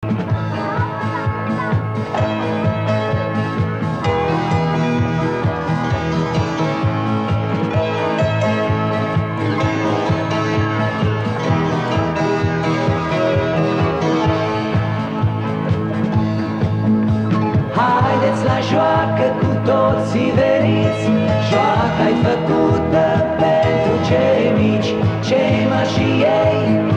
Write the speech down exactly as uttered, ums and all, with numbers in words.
Haideți la joacă cu toții veniți, joaca-i făcută pentru cei mici, cei mari și ei